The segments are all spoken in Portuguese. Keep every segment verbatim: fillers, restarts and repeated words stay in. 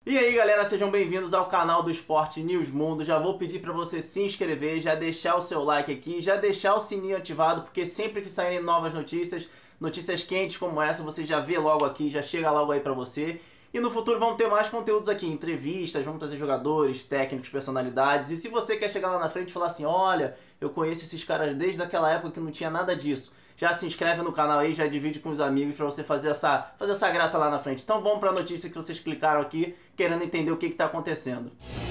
E aí galera, sejam bem-vindos ao canal do Esporte News Mundo. Já vou pedir para você se inscrever, já deixar o seu like aqui, já deixar o sininho ativado, porque sempre que saírem novas notícias, notícias quentes como essa, você já vê logo aqui, já chega logo aí para você. E no futuro vão ter mais conteúdos aqui, entrevistas, vamos trazer jogadores, técnicos, personalidades. E se você quer chegar lá na frente e falar assim, olha, eu conheço esses caras desde aquela época que não tinha nada disso, já se inscreve no canal aí, já divide com os amigos para você fazer essa, fazer essa graça lá na frente. Então vamos para a notícia que vocês clicaram aqui, querendo entender o que está acontecendo.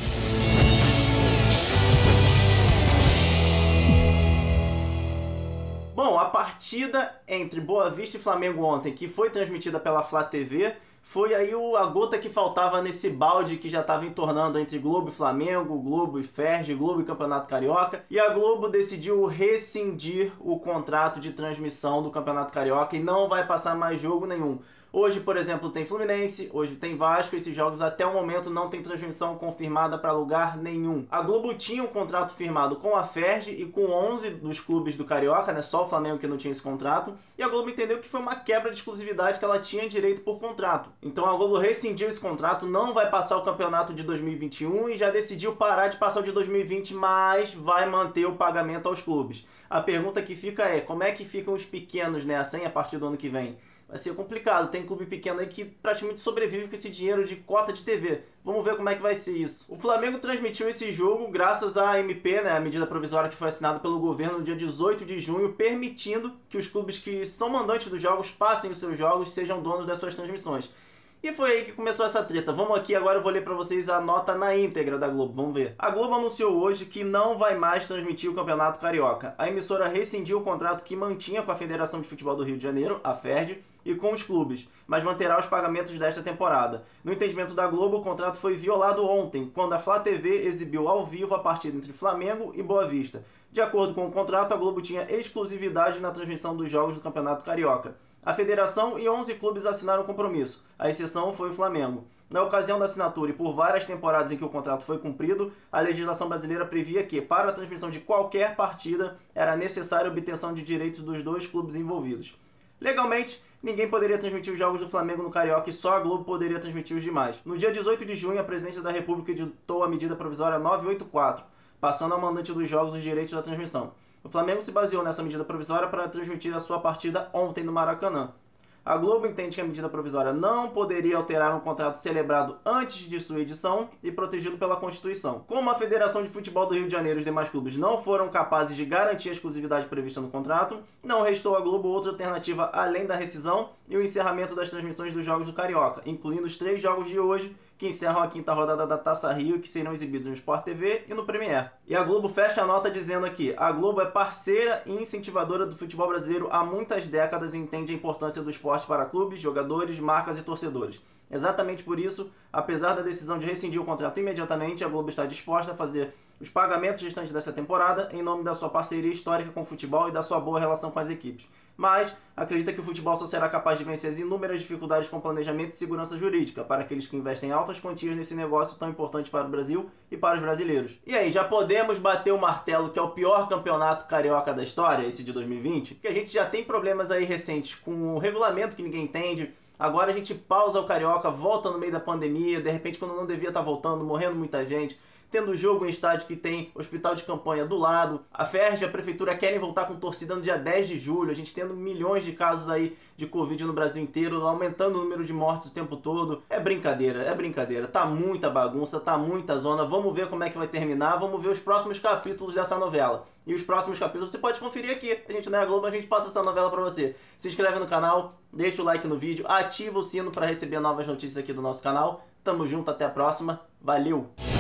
Bom, a partida entre Boa Vista e Flamengo ontem, que foi transmitida pela Flá T V, foi aí o, a gota que faltava nesse balde que já estava entornando entre Globo e Flamengo, Globo e Ferj, Globo e Campeonato Carioca. E a Globo decidiu rescindir o contrato de transmissão do Campeonato Carioca e não vai passar mais jogo nenhum. Hoje, por exemplo, tem Fluminense, hoje tem Vasco, esses jogos até o momento não tem transmissão confirmada para lugar nenhum. A Globo tinha um contrato firmado com a Ferj e com onze dos clubes do Carioca, né? Só o Flamengo que não tinha esse contrato, e a Globo entendeu que foi uma quebra de exclusividade que ela tinha direito por contrato. Então a Globo rescindiu esse contrato, não vai passar o campeonato de dois mil e vinte e um e já decidiu parar de passar o de dois mil e vinte, mas vai manter o pagamento aos clubes. A pergunta que fica é, como é que ficam os pequenos nessa, hein, a partir do ano que vem? Vai ser complicado, tem clube pequeno aí que praticamente sobrevive com esse dinheiro de cota de T V. Vamos ver como é que vai ser isso. O Flamengo transmitiu esse jogo graças à M P, né, a medida provisória que foi assinada pelo governo no dia dezoito de junho, permitindo que os clubes que são mandantes dos jogos passem os seus jogos, sejam donos das suas transmissões. E foi aí que começou essa treta. Vamos aqui, agora eu vou ler pra vocês a nota na íntegra da Globo, vamos ver. A Globo anunciou hoje que não vai mais transmitir o Campeonato Carioca. A emissora rescindiu o contrato que mantinha com a Federação de Futebol do Rio de Janeiro, a Ferj, e com os clubes, mas manterá os pagamentos desta temporada. No entendimento da Globo, o contrato foi violado ontem, quando a Flá T V exibiu ao vivo a partida entre Flamengo e Boa Vista. De acordo com o contrato, a Globo tinha exclusividade na transmissão dos jogos do Campeonato Carioca. A federação e onze clubes assinaram o compromisso. A exceção foi o Flamengo. Na ocasião da assinatura e por várias temporadas em que o contrato foi cumprido, a legislação brasileira previa que, para a transmissão de qualquer partida, era necessária a obtenção de direitos dos dois clubes envolvidos. Legalmente, ninguém poderia transmitir os jogos do Flamengo no Carioca e só a Globo poderia transmitir os demais. No dia dezoito de junho, a Presidência da República editou a medida provisória novecentos e oitenta e quatro, passando ao mandante dos jogos os direitos da transmissão. O Flamengo se baseou nessa medida provisória para transmitir a sua partida ontem no Maracanã. A Globo entende que a medida provisória não poderia alterar um contrato celebrado antes de sua edição e protegido pela Constituição. Como a Federação de Futebol do Rio de Janeiro e os demais clubes não foram capazes de garantir a exclusividade prevista no contrato, não restou à Globo outra alternativa além da rescisão e o encerramento das transmissões dos jogos do Carioca, incluindo os três jogos de hoje, que encerram a quinta rodada da Taça Rio, que serão exibidos no Sport T V e no Premier. E a Globo fecha a nota dizendo aqui: a Globo é parceira e incentivadora do futebol brasileiro há muitas décadas e entende a importância do esporte para clubes, jogadores, marcas e torcedores. Exatamente por isso, apesar da decisão de rescindir o contrato imediatamente, a Globo está disposta a fazer os pagamentos restantes dessa temporada em nome da sua parceria histórica com o futebol e da sua boa relação com as equipes. Mas acredita que o futebol só será capaz de vencer as inúmeras dificuldades com planejamento e segurança jurídica para aqueles que investem altas quantias nesse negócio tão importante para o Brasil e para os brasileiros. E aí, já podemos bater o martelo que é o pior campeonato carioca da história, esse de dois mil e vinte? Porque a gente já tem problemas aí recentes com o regulamento que ninguém entende. Agora a gente pausa o Carioca, volta no meio da pandemia, de repente quando não devia estar voltando, morrendo muita gente, tendo jogo em estádio que tem hospital de campanha do lado, a Ferj e a Prefeitura querem voltar com torcida no dia dez de julho, a gente tendo milhões de casos aí de Covid no Brasil inteiro, aumentando o número de mortes o tempo todo. É brincadeira, é brincadeira, tá muita bagunça, tá muita zona, vamos ver como é que vai terminar, vamos ver os próximos capítulos dessa novela. E os próximos capítulos você pode conferir aqui, a gente não é a Globo, a gente passa essa novela pra você. Se inscreve no canal, deixa o like no vídeo, ativa o sino para receber novas notícias aqui do nosso canal. Tamo junto, até a próxima, valeu!